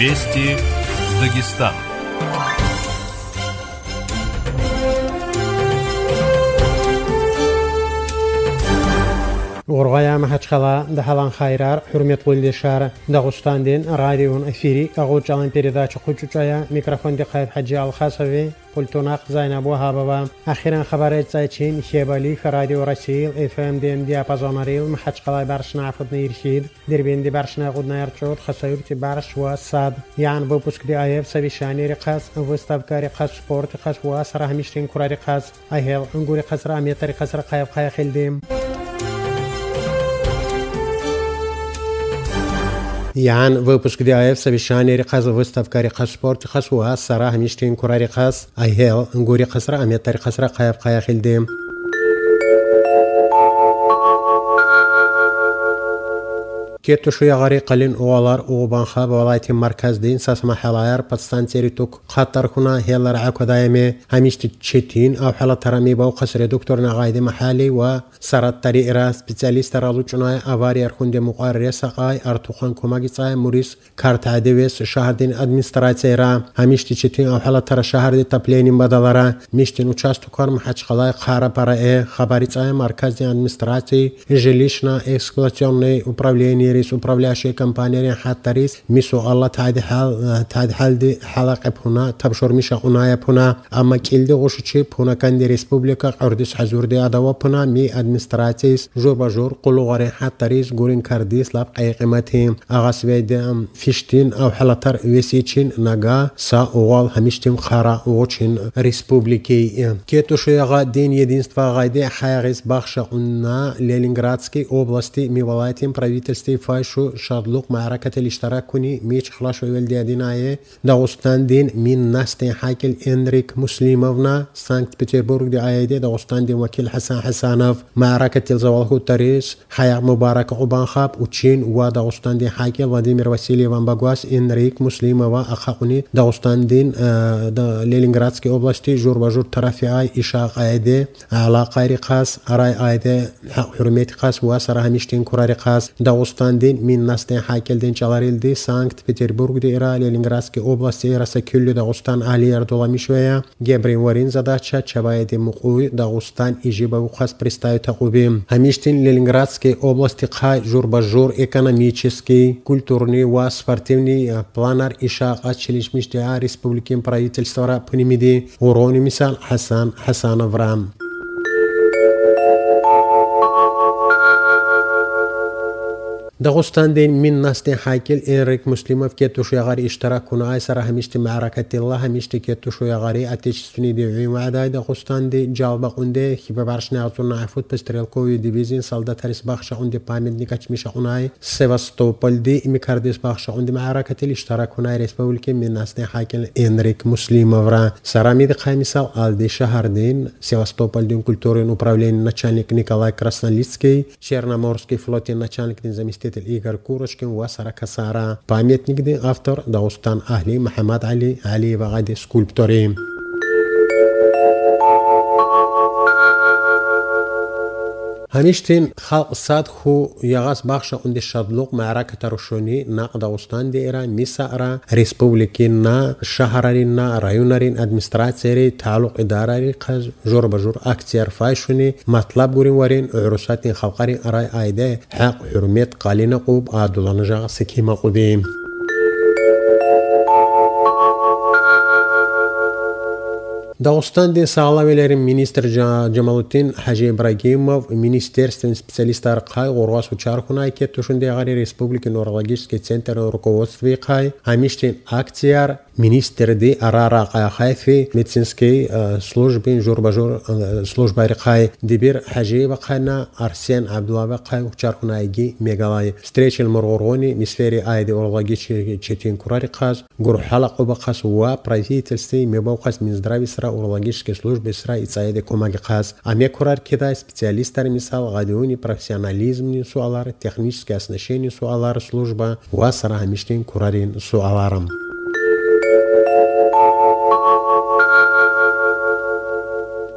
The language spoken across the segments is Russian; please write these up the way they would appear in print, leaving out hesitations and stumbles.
Вести из Дагестана. Ургая Махачкала, Дахалан Хайрар, Хурмет Гульдишар, Дагустандин, Радион Эфири, Агучалан передача Хучучая, микрофон Дихайф Хаджи Алхасави, Пультунах Зайнабу Хабава, Ахиран Хабарет Зайчин, Хебали, Радио Расил, ФМ ДМ Диапазонарил, Махачкала Баршна Афудна Иршид, Дербин Баршна Гудна Ирчут, Хасаюрти Барш Васад, Ян выпуск ДАЕФ Савишани Рикас, выставка Рикас Спорт, Рикас Вас, Рахмиштин Кура Рикас, Ахел, Нгури Хасра, Метари Хасра Кайф Хайхилдим. Ян выпуск ДАЕФ Савишани Рикас, выставка Рикас Спорт, Рикас Вас, Рахмиштин Кура Рикас, Ахел, Нгури Хасра, Метари Хасра Кайф Хайхилдим. Кетушу ягари қалин уалар уғбанха балайти марказдин сасма халайар подстанцери тук қатар хуна хелар акадайме хамишти четин ав хала тарами бау қасре доктор нағайди махали ва сараттари ира специалист ралучунай авари архунде муқарре сақай артухан комагицай мурис картадевес шахардин администрация ира хамишти четин ав хала тара шахарди тапленин бадалара миштин участукар махачқалай қара парае хабарицай марказдин администрации жилищно эксплуатационное управление رئيس управляющей компании حتى رئيس ميسو الله تعد حال دي حلقة هنا تبشر ميشا هنا هنا أما كل دي غشتي هنا كان دي ريسبوبليكا أردس حزور دي أدواب هنا مي أدمنستراتيس جور بجور قلو غري حتى رئيس غورين كارديس لاب أي قيمتهم أغاس بيد فيشتين أو حلتر ويسيتشين نجا سا أول هميشتين خارا وغشين ريسبوبليكي كيتو شيغا دين единства غايدي حيغيس بخشقنا لينينغرادسكي области ميوالاتين правительстве فايشو شادلوق معركة الاشتراك كوني ميش خلاشو يولدياديناي داغستان دين من ناستين حاكل إنريك مسلموفنا سانكت بيتربورغ دي آيدي داغستان دين وكيل حسن حسانوف معركة الزوالهو تاريس حياة مبارك عبان خاب وچين وداغستان دين حاكل فلاديمير واسيلي وان باغواس إنريك مسلموفا أخاقوني داغستان دين لينينغرادسكي أوبلاستي جور بجور طرفي آي إشاق آيدي علاقة رقاس أراي آيدي حرميت قاس واسرها ميشتين كورا رقاس داغستان دين من ناستين حاكل دين چالاريل دي سانكت بيتربورغ دي إرا لينينغرادسكي أوبلاستي إرا سكيلو داغستان آلي أردولا شوية جبرين ورين задача чабаеди муқуи Дагустан ижиба вухас представить тақубим. Хамиштин Ленинградской области хай жур-бажур экономический, культурный ва спортивный планар иша ачилишмиштия республикин правительства пнимиди урони мисал Хасан Хасанов рам. داغستان دين من ناستين حاكل إنريك مسلموف كيتوشو يغاري اشتراكونا آيسارا هميشتي معركة الله هميشتي كيتوشو يغاري أتيشتوني دي عيوم عداي داغستان دي جالبا قنده خيبا بارشنا عطونا عفوت بستريلكوي ديفيزين سالدا تاريس باخشا قنده بامد نكاش ميشا قناي سيفاستوبول دي ميكارديس باخشا قنده معركة الاشتراكونا ريسبوليكي من ناستين حاكل إنريك مسلموف را سرامي دي خامسة آل شهر دين سيفاستوبول دين كультурين управление начальник Николай Краснолицкий Черноморский флотин начальник дин заместитель Игорь Курочкин وسارة كسارة памятник دي автор Дагустан Ахли Мухаммад Али Вагади скульптори. هميشتين خلق صاد خو يغاس باخشا عند الشادلوق معركة روشوني نا داغستان دي إيران ميسا ريسبوبليكين نا شهرين نا رايونارين ادمنستراتيري تعلق إداراري قز جور بجور أكتير فايشوني مطلب غورين ورين عروساتين خلقارين أراي آيدي حق حرميت قالين قوب آدولان جاغ سكيما قديم. Дагустан дин сағалавелерин министр Джамалутдин Хажи Ибрагимов министерствен специалистар қай орғас учар хунай кеттушунде ғари республики норологический центр руководстве қай хамиштин акцияр министр ди арара қай хайфи медицинский службин журбажур службари қай дибир Хажиева қайна Арсен Абдуллаева қай учар хунайги мегалай встречил моргоргони мисфери айди урологический четин курари қаз гурхала қуба қас ва правительстве мебау қас минздрави сра урологической службы сра и цаеде комаги қаз аме курар кедай специалистар мисал гадиони профессионализм суалар техническое оснащение суалар служба ва сра хамиштин курарин суаларам.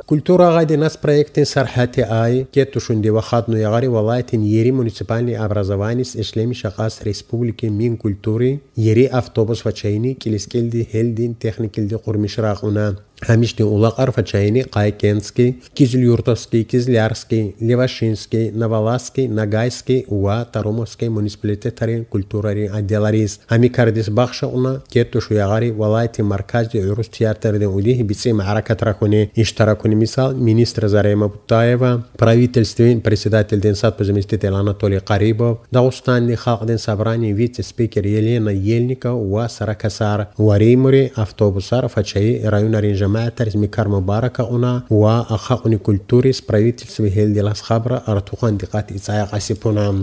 Культура غادي нас проектин сархати ай кетушунди вахадну ягари валайтин ери муниципальный образование с ишлеми шақас республики мин культури ери автобус фачайни килискелди хелдин техникилди қурмишрағуна Хамишти улақар фачайни Қайкенский, Кизлюртовский, Кизлярский, Левашинский, Новоласский, Нагайский ва Тарумовский муниципалитетарин культурари отделарис. Хами кардис бахша уна кетушу ягари валайти марказди урус театрден удихи бици ма'аракат рахуни иштаракуни мисал министр Зарема Бутаева, правительствен председатель Денсад по заместитель Анатолий Карибов, Дагустанни халкден собрание вице-спикер Елена Ельникова ва Саракасар, Варимури автобусар фачаи районарин جماعة ترسمي كار مباركة أنا وأخاقني كولتوري سبرايتل سويهل دي لاس خبرة أرتوخان دقات إسايا قاسيبونام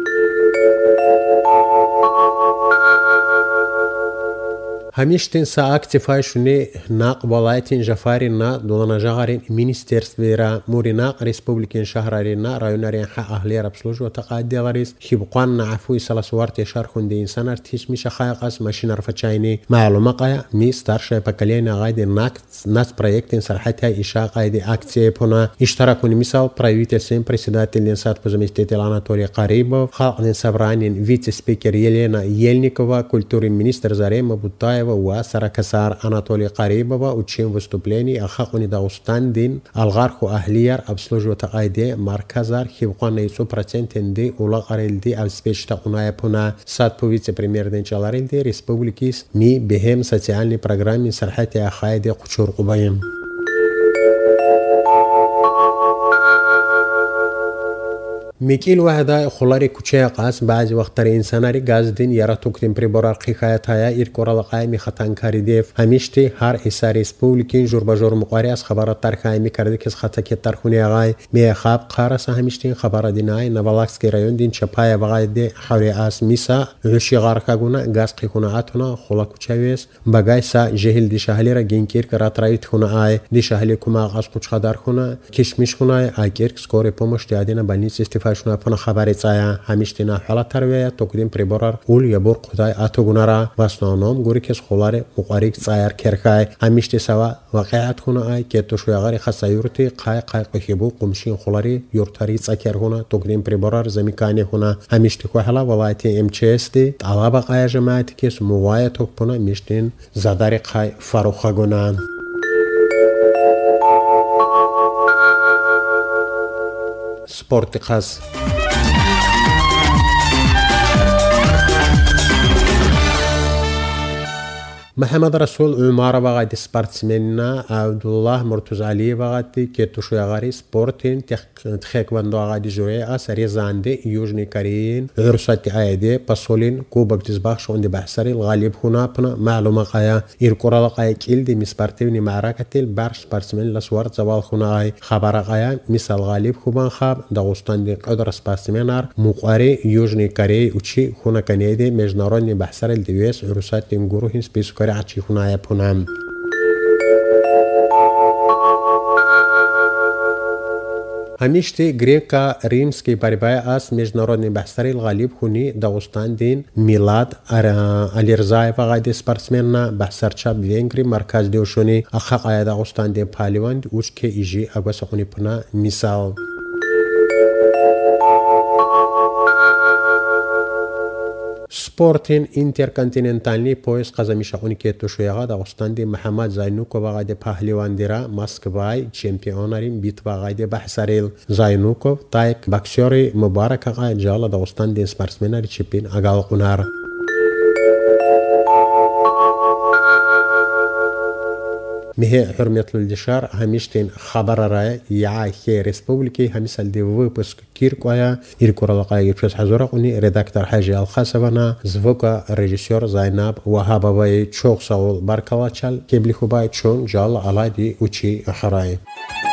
هميشتين ساعك تفايشوني ناق ولايتين جفارين نا دولانا جغارين مينيستيرسفيرا موري ناق ريسبوبليكين شهرارين نا رايونارين حق أهلي ربسلوج وتقاد دي غريس خيبقوان نعفوي سلاسوارتي شارخون دي إنسان ارتيش ميشا خايقاس ماشين رفتشايني معلومة قايا مي ستارشاي بكالينا غايدي ناس برايكتين سرحتها إشاء قايدي أكتسي بونا اشتراكوني ميساو برايويتسين بريسيداتي لنسات بزمستيتي الاناتولي قريبو خاقدين سبرانين فيتي سبيكر يلينا يلنيكوفا كولتوري مينيستر Зарема Бутаева و Саракасар Анатолий Карибова учим выступлений Ахакуни Дагустан дин Алгарху Ахлияр обслуживать айде Марказар Хивкуан на 100% ди улагарилди обеспечта уная пуна сад по вице-премьер Чаларилди республикис ми бехем социальной программе Сархати Ахайде Кучур Кубаем. ميكيل وحدا خلاري كوچه قاس بعض وقتر انساناري غاز دين يرا توكتين بريبورا قيخايت هيا ايركورال قايمي خطان كاري ديف هميشتي هر اسا ريسبوبليكين جورباجور مقاري از خبرات ترخايمي كارده كس خطا كي ترخوني اغاي مي خاب قارسا هميشتين خبر ديناي نولاكسكي رايون دين چپايا بغاي دي حوري اس ميسا غشي غاركاغونا غاز قيخوناتنا خلا كوچويس بغايسا جهل دي شهلي را گينكير كراترايت خونا اي دي شهلي كوما غاز قوچخدار خونا كشمش خونا ايكير سكوري помощь دادينا больницы شنا پنا خبری تایا همیشتینا حالت ترویه توکدیم پریبرار اول یبور قدای اتوگونارا واسنانم گوری کس خلاره مقاریک تایر کرکای همیشتی سوا واقعیت خونه ای که تو شویاغری خسایورتی قای قیبو قمشین خلاری یورتاری تاکر خونه توکدیم پریبرار زمیکانی خونه همیشتی کو حالا ولایتی ام چی اس دی طلبه قای جماعتی کس موای توک پنا میشتین زداری قای فروخگونان سپورت خاص محمد رسول عمر وغادي سبورتسمننا عبد الله مرتضى علي وغادي كيتوشو يغاري سبورتين تخيك وندو غادي جوي اسري زاندي يوجني كارين عرساتي ايدي باسولين كوبك تزباخ شوندي بحسري الغالب هنا بنا معلومه قايا يركورا قايا كيلدي مسبارتيني معركه البارش سبورتسمن لسوار زوال خناي خبر قايا مثال غالب خوبان خاب داغستان دي قدر سبورتسمنار مقاري يوجني كاري اوتشي هنا كنيدي مجناروني بحسري الديويس عرساتي نغوروهين سبيس كرعتي هنا يبونام هميشتي غريكا ريمسكي باربايا اس مجناروني بحسري الغالب هوني داغستان دين ميلاد اليرزايف غادي سبورتسمننا بحسرچا بينغري مركز ديوشوني اخاق ايا داغستان دين باليوان اوچكي ايجي اغوسوني بنا مثال سپورتین اینترکانتیننتالی پویس قزمی شقونی که تو شویغا داغستان دی محمد زاینوکو وغاده پهلیوان دیرا ماسکوای چمپیونارین بیت وغاده بحسریل زاینوکو تایک باکسیوری مبارک اقا جالا داغستان دی سپورتسمناری چپین اگال قنار مه حرمة الدشار هميشتين خبر راي يعاكي ريسبوبليكي هميسال دي ويبسك كيركوايا يركورا لقايا يبشوز حزورقوني ريداكتور حاجي الخاسبانا زفوكا ريجيسيور زايناب وهابا باي تشوغ ساول باركالاتشال كيبلي خوباي تشون جال على دي وچي اخراي